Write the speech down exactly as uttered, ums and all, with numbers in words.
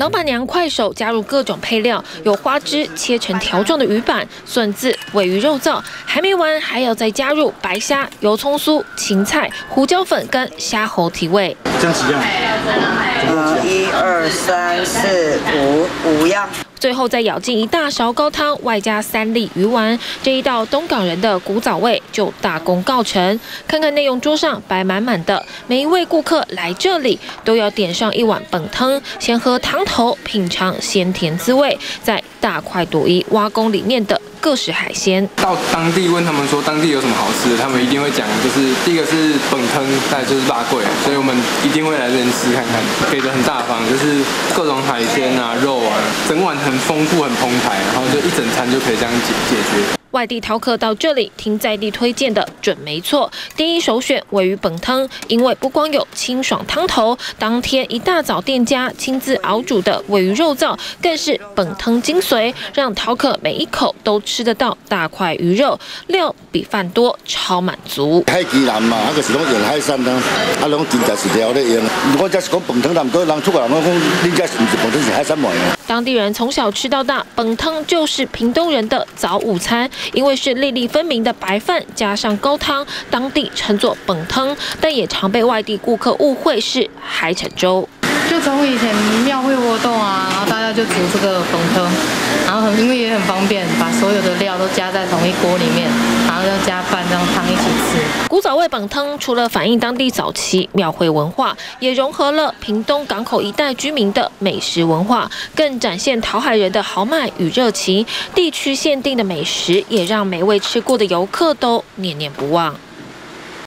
老板娘快手加入各种配料，有花枝切成条状的鱼板、笋子、鲔鱼肉燥，还没完，还要再加入白虾、油葱酥、芹菜、胡椒粉跟虾喉提味。 这样几样？ 呃，一二三四五五样。 最后再舀进一大勺高汤，外加三粒鱼丸，这一道东港人的古早味就大功告成。看看内容桌上摆满满的，每一位顾客来这里都要点上一碗本汤，先喝汤头，品尝鲜甜滋味，再大快朵颐挖宫里面的各式海鲜。 到当地问他们说当地有什么好吃的，他们一定会讲，就是第一个是本汤，再来就是辣粿，所以我们一定会来这边吃看看，给的很大方，就是各种海鲜啊、肉啊，整碗很丰富、很澎湃，然后就一整餐就可以这样解解决。 外地饕客到这里听在地推荐的准没错，第一首选鲔鱼本汤，因为不光有清爽汤头，当天一大早店家亲自熬煮的鲔鱼肉燥更是本汤精髓，让饕客每一口都吃得到大块鱼肉，料比饭多，超满足。 海基南嘛，啊就是拢用海产汤，啊拢真正是料咧用。我只是讲本汤，但唔过人出来人讲讲，你这是唔是本汤是海产卖啊？ 当地人从小吃到大，本汤就是屏东人的早午餐。 因为是粒粒分明的白饭加上高汤，当地称作本汤，但也常被外地顾客误会是海产粥。 就从以前庙会活动啊，然后大家就煮这个本汤，然后很因为也很方便，把所有的料都加在同一锅里面，然后再加饭让汤一起吃。 古早味本汤除了反映当地早期庙会文化，也融合了屏东港口一带居民的美食文化，更展现桃海人的豪迈与热情。地区限定的美食也让每位吃过的游客都念念不忘。